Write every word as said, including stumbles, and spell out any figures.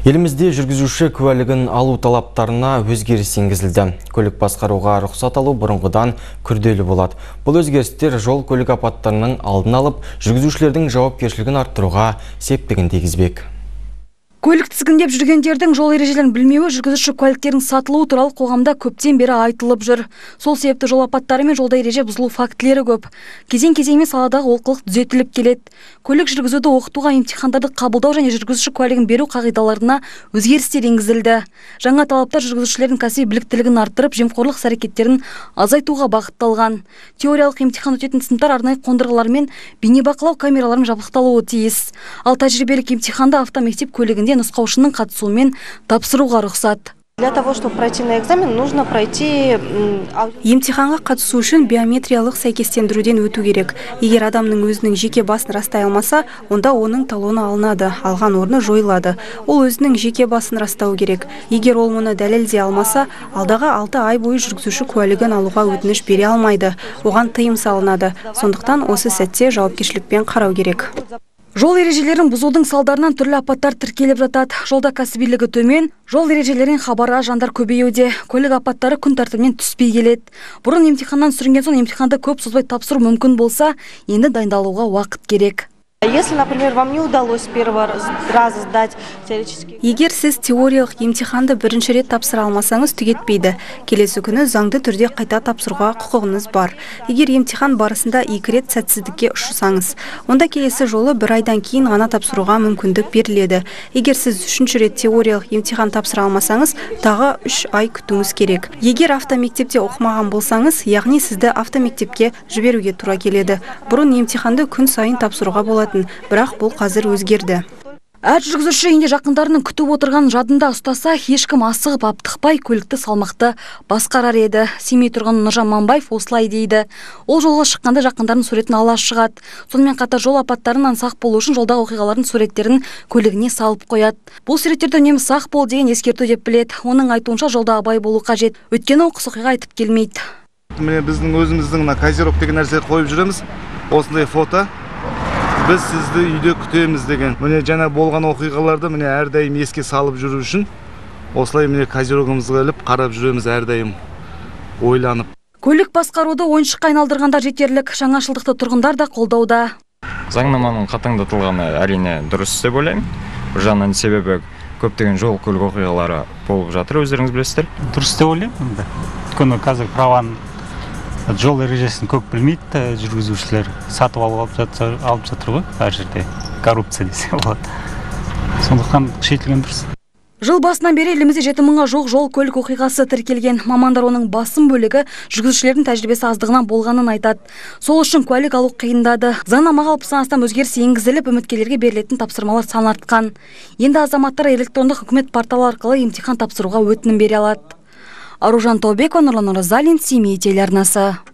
Елімізде жүргізуші куәлігін алу талаптарына өзгеріс енгізілді. Көлік басқаруға рұқсат алу бұрынғыдан күрделі болады. Бұл өзгерістер жол көлік апаттарының алдын алып, жүргізушілердің жауапкершілігін арттыруға септігін тигізбек. Көлік тізгіндеп жүргендердің жол ережелерін білмеуі жүргізуші куәліктердің сатылуы туралы қоғамда көптен бері айтылып жүр. Сол себепті жол апаттары мен жолда ереже бұзылу фактілері көп. Кезең-кезеңмен саладағы олқылық түзетіліп келеді. Көлік жүргізуді оқытуға, емтихандарды қабылдау және жүргізуші куәлігін беру қағидаларына өзгерістер енгізілді. Жаңа талаптар жүргізушілердің кәсіби біліктілігін арттырып, жемқорлық әрекеттерін азайтуға бағытталған. Теориялық емтихан өтетін сыныптар арнайы қондырғылармен бейнебақылау камераларын жабдықталуы тиіс. Ал тәжірибелік емтиханды автомектеп көлігінде нұсқаушының қатысуымен тапсыруға рұқсат. Для того, чтобы пройти на экзамен, нужно пройти... Емтиханға қатысу үшін биометриялық сәйкестендіруден өту керек. Егер адамның өзінің жеке басын растай алмаса, онда оның талоны алынады, алған орны жойылады. Ол өзінің жеке басын растау керек. Егер ол мұны дәлелдей алмаса, алдағы алты ай бойы жүргізуші куәлігін алуға өтініш бере алмайды. Оған тыйым салынады. Сондықтан осы сәтте жауапкершілікпен қарау керек. Жол ережелерін бұзудың салдарынан түрлі апаттар тіркеліп жатады. Жолда кәсібилігі төмен, жол ережелерін хабары жандар көбеюде. Көлік апаттары күн тәртібінен түспей келеді. Бұрын емтиханнан сүрінген соң емтиханды көп созбай тапсыру мүмкін болса, енді дайындалуға уақыт керек. Если, например, вам не удалось с первого раза сдать теоретический... Егер сіз теориялық емтиханды бірінші рет тапсыра алмасаңыз түгетпейді. Келесі күні заңды түрде қайта тапсыруға құқығыңыз бар. Егер емтихан барысында екі рет сәтсіздікке ұшырасаңыз, онда келесі жолы бір айдан кейін ғана тапсыруға мүмкіндік беріледі. Егер сіз үшінші рет теориялық емтихан тапсыра алмасаңыз, тағы үш ай күтуіңіз керек. Егер автомектепте оқымаған болсаңыз, яғни сізді автомектепке жіберуге тура келеді. Бұрын емтиханды күн сайын тапсыруға болады. Бірақ бұл қазір өзгерді. Әр жүргізуші үйінде жақындарының күтіп отырған жадында ұстаса, ешкім асығып аптықпай көлікті салмақты басқарар еді. Семей тұрғыны Нұржан Мамбаев осылай дейді. Ол жолға шыққанда жақындарының суретін ала шығады. Сонымен қатар жол апаттарынан сақ болу үшін жолдағы оқиғалардың суреттерін көлігіне салып қояды. Бұл суреттерді үнемі сақ бол деген ескерту деп біледі. Оның айтуынша жолда абай болу қажет. Өйткені оқыс оқиға айтып келмейді. Міне біздің өзіміздің козерог деген нәрсе қойып жүреміз. Осындай фото. Біз сізді үйде күтеміз деген. Міне жаңа болған оқиғаларды міне әрдайым еске салып жүру үшін осылай міне козерогымызға іліп қарап жүреміз әрдайым ойланып. Көлік басқаруды ойыншыққа айналдырғандар жетерлік. Жаңашылдықты тұрғындар да қолдауда. Заңнаманың қатаңдатылғаны әрине дұрыс деп ойлаймын. Бір жағынан себебі көптеген жол көлік оқиғалары болып жатыр, өздеріңіз білесіздер. Дұрыс деп ойлаймын. Өйткені қазір праван жол ережесін көп білмейді, жүргізушілер сатып алып жатыр, алып жатыр ғой, әр жерде коррупция десе болады. Сондықтан күшейтілген дұрыс. Жыл басынан бері елімізде жеті мыңға жоқ жол көлік оқиғасы тіркелген. Мамандар оның басым бөлігі жүргізушілердің тәжірибесі аздығынан болғанын айтады. Сол үшін куәлік алу қиындады. Заңнамаға алпыстан астам өзгеріс енгізіліп, үміткерлерге берілетін тапсырмалар сан артқан. Енді азаматтар электрондық үкімет порталы арқылы емтихан тапсыруға өтінім бере алады. Аружан Таубекова, Нұрлан Оразалин, Семей телеарнасы.